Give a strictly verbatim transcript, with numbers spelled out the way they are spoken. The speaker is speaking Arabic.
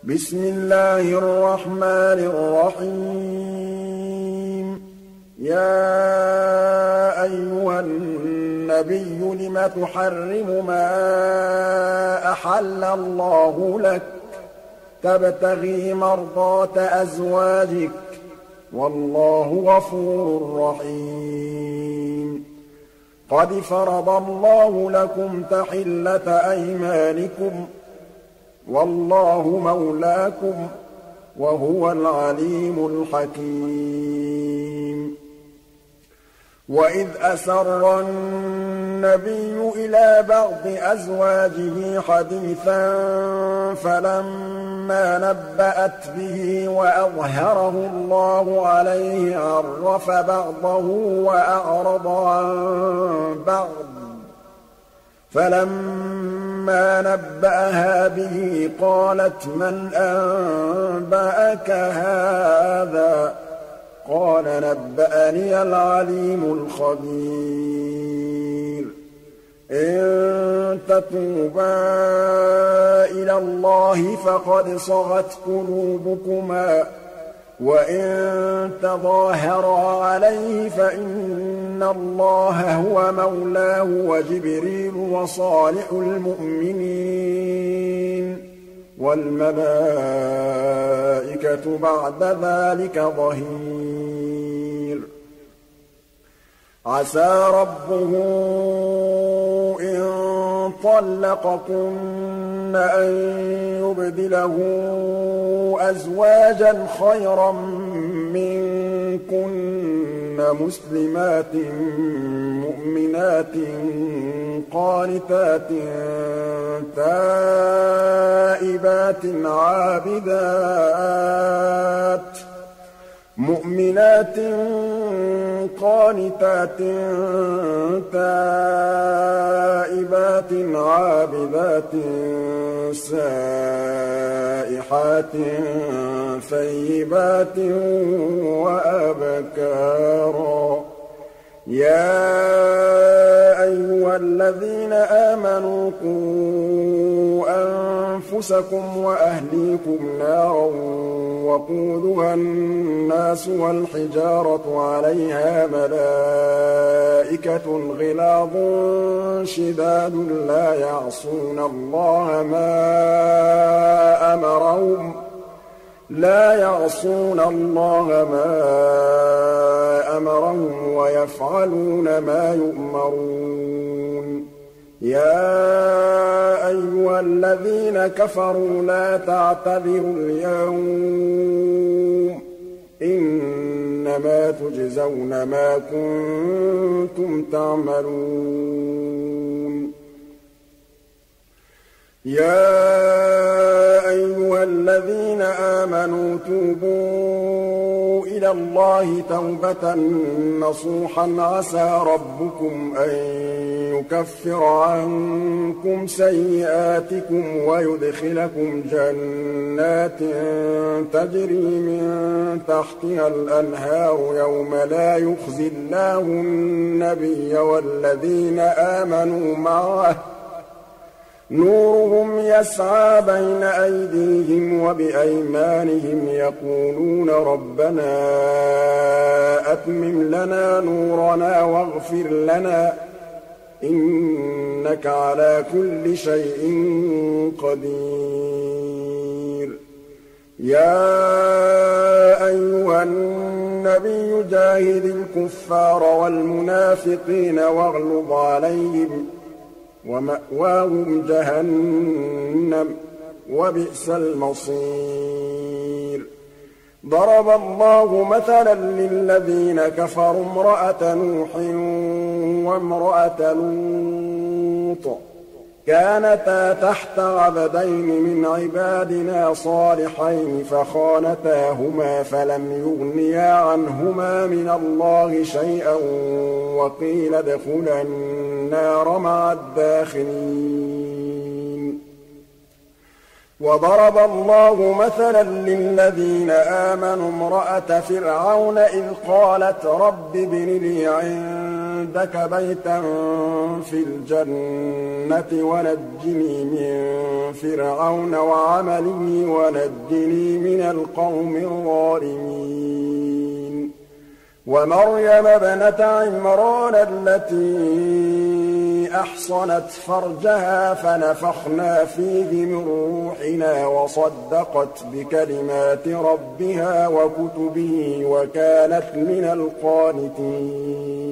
بسم الله الرحمن الرحيم يا أيها النبي لم تحرم ما أحل الله لك تبتغي مرضات أزواجك والله غفور رحيم قد فرض الله لكم تحلة أيمانكم والله مولاكم وهو العليم الحكيم وإذ أسر النبي إلى بعض أزواجه حديثا فلما نبأت به وأظهره الله عليه عرف بعضه وأعرض عن بعض فلما نبأها به قالت من أنبأك هذا قال نبأني العليم الخبير إن تتوبا إلى الله فقد صغت قلوبكما وإن تظاهرا عليه فإن الله هو مولاه وجبريل وصالح المؤمنين والملائكة بعد ذلك ظهير عسى ربه إن طلقكن أن يبدله أزواجا خيرا منكن مسلمات مؤمنات قانتات تائبات عابدات مؤمنات قانتات تائبات عابدات سائحات ثيبات وأبكارا يا أيها الذين آمنوا قوا أنفسكم وأهليكم نارا وقودها الناس والحجارة عليها ملائكة غلاظ شداد لا يعصون الله ما أمرهم لا يعصون الله ما أمرهم ويفعلون ما يؤمرون يا أيها الذين كفروا لا تعتذروا اليوم إنما تجزون ما كنتم تعملون يا أيها الذين آمنوا توبوا إلى الله توبة نصوحا عسى ربكم أن يكفر عنكم سيئاتكم ويدخلكم جنات تجري من تحتها الأنهار يوم لا يخزي الله النبي والذين آمنوا معه نورهم يسعى بين أيديهم وبأيمانهم يقولون ربنا أتمم لنا نورنا واغفر لنا إنك على كل شيء قدير يا أيها النبي جاهد الكفار والمنافقين واغلظ عليهم ومأواهم جهنم وبئس المصير ضرب الله مثلا للذين كفروا امرأة نوح وامرأة لوط كانتا تحت عبدين من عبادنا صالحين فخانتاهما فلم يغنيا عنهما من الله شيئا وقيل ادخلا النار مع الداخلين وضرب الله مثلا للذين آمنوا امرأة فرعون إذ قالت رب ابن لي عندك عِندَكَ بَيْتًا فِي الْجَنَّةِ وَنَجِّنِي مِن فِرْعَوْنَ وَعَمَلِهِ وَنَجِّنِي مِنَ الْقَوْمِ الظَّالِمِينَ وَمَرْيَمَ ابْنَتَ عِمْرَانَ الَّتِي أَحْصَنَتْ فَرْجَهَا فَنَفَخْنَا فِيهِ مِن رُّوحِنَا وَصَدَّقَتْ بِكَلِمَاتِ رَبِّهَا وَكُتُبِهِ وَكَانَتْ مِنَ الْقَانِتِينَ